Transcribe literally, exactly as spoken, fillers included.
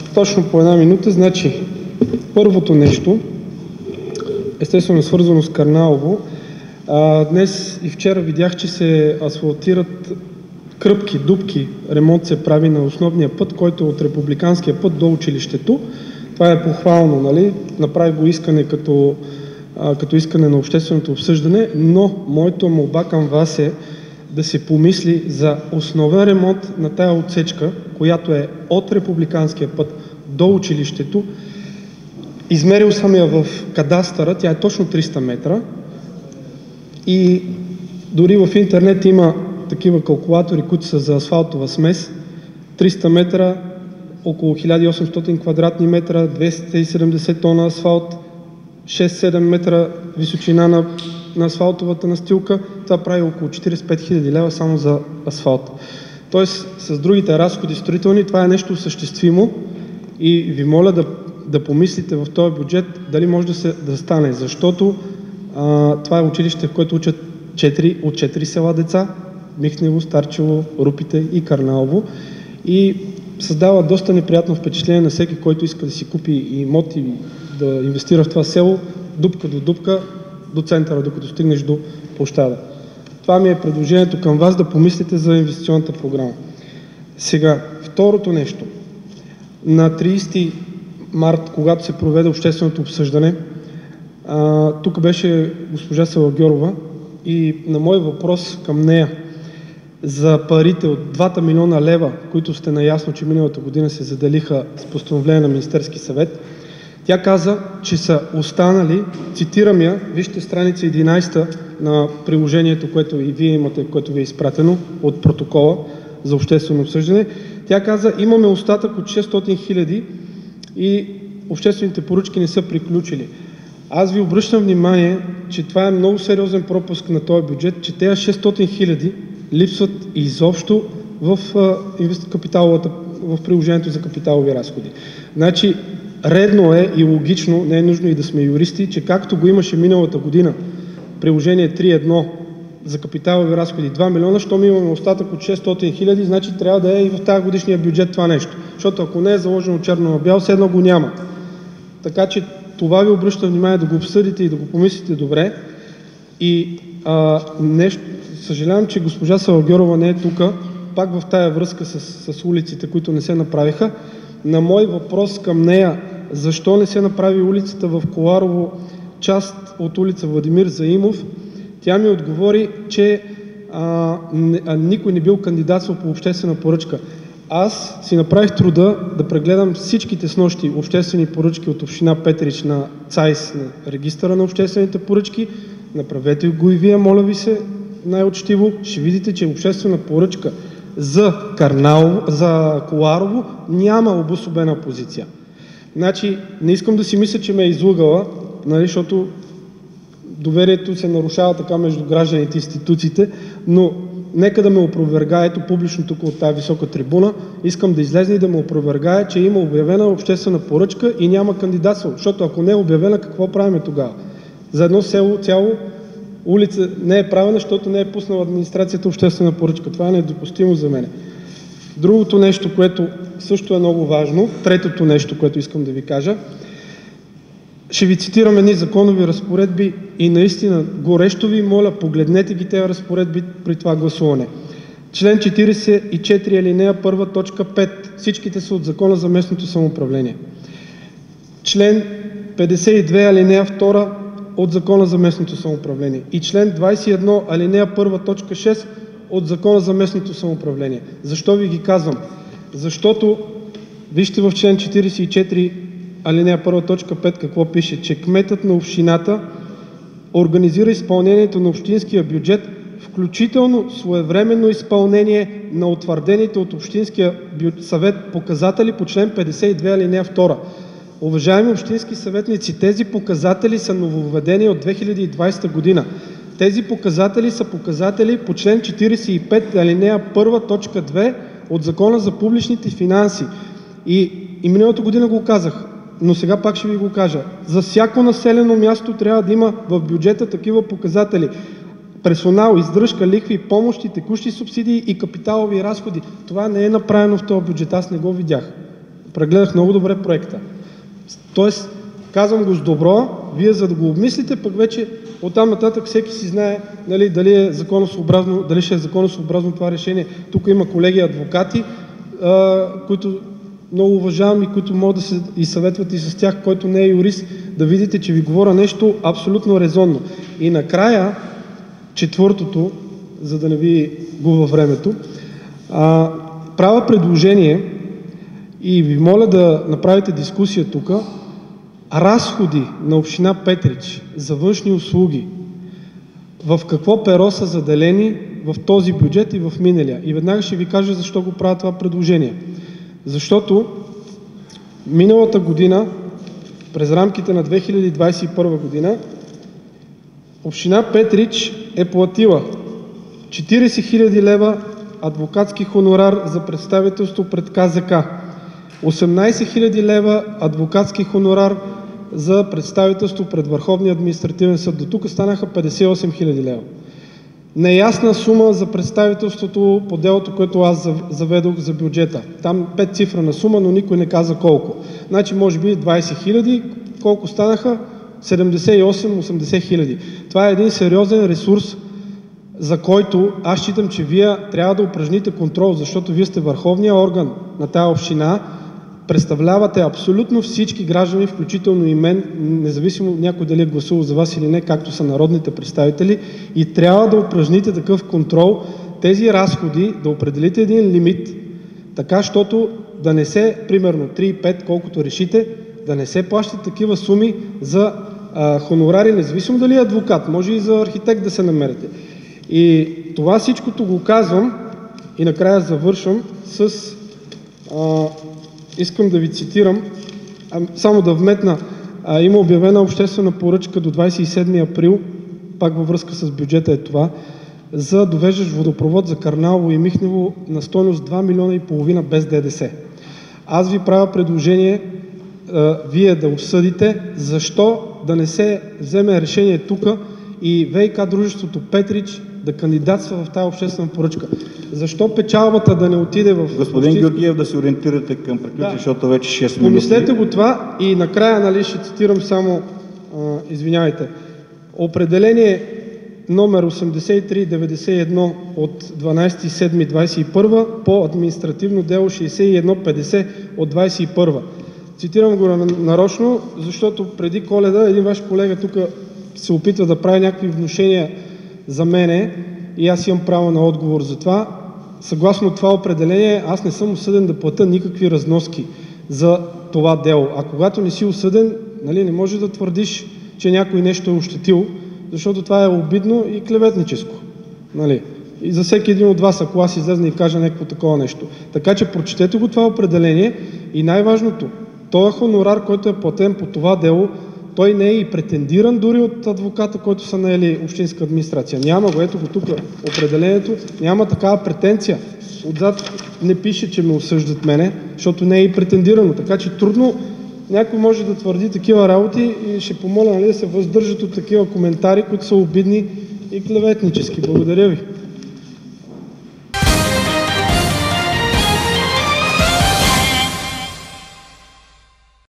точно по една минута. Значи, първото нещо, естествено е свързано с Кърналово. А, днес и вчера видях, че се асфалтират кръпки, дупки, ремонт се прави на основния път, който е от републиканския път до училището. Това е похвално, нали? Направи го искане като, а, като искане на общественото обсъждане, но моята молба към вас е да се помисли за основен ремонт на тая отсечка, която е от републиканския път до училището. Измерил съм я в кадастъра, тя е точно триста метра и дори в интернет има такива калкулатори, които са за асфалтова смес. триста метра, около хиляда и осемстотин квадратни метра, двеста и седемдесет тона асфалт, шест-седем метра височина на, на асфалтовата настилка. Това прави около четиридесет и пет хиляди лева само за асфалт. Тоест, с другите разходи строителни, това е нещо осъществимо и ви моля да, да помислите в този бюджет дали може да, се, да стане, защото а, това е училище, в което учат четири от четири села деца, Михнево, Старчево, Рупите и Кърналово, и създава доста неприятно впечатление на всеки, който иска да си купи имот и да инвестира в това село, дупка до дупка, до центъра, докато стигнеш до площада. Това ми е предложението към вас, да помислите за инвестиционната програма. Сега, второто нещо. На тридесети март, когато се проведе общественото обсъждане, а, тук беше госпожа Салагьорова и на мой въпрос към нея за парите от двата милиона лева, които сте наясно, че миналата година се заделиха с постановление на Министерски съвет, тя каза, че са останали, цитирам я, вижте страница единадесета на приложението, което и вие имате, което ви е изпратено от протокола за обществено обсъждане. Тя каза, имаме остатък от шестстотин хиляди и обществените поръчки не са приключили. Аз ви обръщам внимание, че това е много сериозен пропуск на този бюджет, че тези шестстотин хиляди липсват изобщо в, капиталовата, в приложението за капиталови разходи. Значи, редно е и логично, не е нужно и да сме юристи, че както го имаше миналата година, приложение три едно за капиталови разходи два милиона, щом имаме остатък от шестстотин хиляди, значи трябва да е и в тази годишния бюджет това нещо. Защото ако не е заложено черно на бяло, все едно го няма. Така че това ви обръща внимание да го обсъдите и да го помислите добре. И а, нещо, съжалявам, че госпожа Салагьорова не е тук, пак в тая връзка с, с улиците, които не се направиха. На мой въпрос към нея, защо не се направи улицата в Коларово, част от улица Владимир Заимов, тя ми отговори, че а, а, никой не бил кандидатствал по обществена поръчка. Аз си направих труда да прегледам всичките снощи обществени поръчки от община Петрич на ЦАИС, на регистъра на обществените поръчки. Направете го и вие, моля ви се, най-учтиво. Ще видите, че обществена поръчка за Кърналово, за Коларово няма обособена позиция. Значи, не искам да си мисля, че ме е излъгала, нали, защото доверието се нарушава така между гражданите и институциите, но нека да ме опровергае, ето публично тук от тази висока трибуна, искам да излезе и да ме опровергае, че има обявена обществена поръчка и няма кандидатство, защото ако не е обявена, какво правим тогава? За едно село цяло улица не е правена, защото не е пуснала администрацията обществена поръчка. Това е недопустимо за мен. Другото нещо, което също е много важно, третото нещо, което искам да ви кажа, ще ви цитирам едни законови разпоредби и наистина горещо ви моля, погледнете ги тези разпоредби при това гласуване. Член четиридесет и четири алинея първа точка пет. Всичките са от Закона за местното самоуправление. Член петдесет и две алинея втора от Закона за местното самоуправление и член двадесет и едно алинея първа точка шест от Закона за местното самоуправление. Защо ви ги казвам? Защото вижте в член четиридесет и четири алинея първа точка пет какво пише, че кметът на общината организира изпълнението на общинския бюджет, включително своевременно изпълнение на утвърдените от Общинския съвет показатели по член петдесет и две алинея втора. Уважаеми общински съветници, тези показатели са нововведени от две хиляди и двадесета година. Тези показатели са показатели по член четиридесет и пет алинея първа точка две от Закона за публичните финанси. И, и миналата година го казах, но сега пак ще ви го кажа. За всяко населено място трябва да има в бюджета такива показатели. Персонал, издръжка, лихви, помощи, текущи субсидии и капиталови разходи. Това не е направено в този бюджет, аз не го видях. прегледах много добре проекта. Тоест, казвам го с добро, вие за да го обмислите, пък вече оттам нататък всеки си знае, нали, дали, е законосъобразно, дали ще е законосъобразно това решение. Тук има колеги адвокати, а, които много уважавам и които могат да се и съветват и с тях, който не е юрист, да видите, че ви говоря нещо абсолютно резонно. И накрая, четвъртото, за да не ви губя времето, а, правя предложение и ви моля да направите дискусия тук. Разходи на община Петрич за външни услуги, в какво перо са заделени в този бюджет и в миналия. И веднага ще ви кажа защо го правя това предложение. Защото миналата година, през рамките на две хиляди двадесет и първа година, община Петрич е платила четиридесет хиляди лева адвокатски хонорар за представителство пред К З К, осемнадесет хиляди лева адвокатски хонорар за представителство пред Върховния административен съд. До тук станаха петдесет и осем хиляди лева. Неясна сума за представителството по делото, което аз заведох за бюджета. Там пет цифрена сума, но никой не каза колко. Значи може би двадесет хиляди, колко станаха? седемдесет и осем до осемдесет хиляди. Това е един сериозен ресурс, за който аз считам, че вие трябва да упражните контрол, защото вие сте върховния орган на тази община, представлявате абсолютно всички граждани, включително и мен, независимо някой дали е гласувал за вас или не, както са народните представители, и трябва да упражните такъв контрол, тези разходи, да определите един лимит, така, защото да не се, примерно три пет, колкото решите, да не се плащат такива суми за а, хонорари, независимо дали е адвокат, може и за архитект да се намерите. И това всичкото го казвам и накрая завършвам с... А, искам да ви цитирам, а, само да вметна, а, има обявена обществена поръчка до двадесет и седми април, пак във връзка с бюджета е това, за довеждащ водопровод за Кърналово и Михнево на стойност два милиона и половина без Д Д С. Аз ви правя предложение а, вие да обсъдите защо да не се вземе решение тук и ВиК дружеството Петрич да кандидатства в тази обществена поръчка. Защо печалбата да не отиде в... Господин Георгиев, да се ориентирате към приключване, да, защото вече шест минути. Помислете го това и накрая, нали, ще цитирам само, а, извинявайте, определение номер осемдесет и три деветдесет и едно от дванадесети юли двадесет и първа по административно дело шейсет и едно петдесет от двадесет и първа. Цитирам го нарочно, защото преди Коледа един ваш колега тук се опитва да прави някакви внушения за мене и аз имам право на отговор за това. Съгласно това определение, аз не съм осъден да платя никакви разноски за това дело. А когато не си осъден, нали, не може да твърдиш, че някой нещо е ощетил, защото това е обидно и клеветническо. Нали. И за всеки един от вас, ако аз излезна и кажа някакво такова нещо. Така че прочетете го това определение и най-важното, този хонорар, който е платен по това дело, той не е и претендиран дори от адвоката, който са наели общинска администрация. Няма го, ето го тук определението, няма такава претенция. Отзад не пише, че ме осъждат мене, защото не е и претендирано. Така че трудно някой може да твърди такива работи и ще помоля, нали, да се въздържат от такива коментари, които са обидни и клеветнически. Благодаря ви.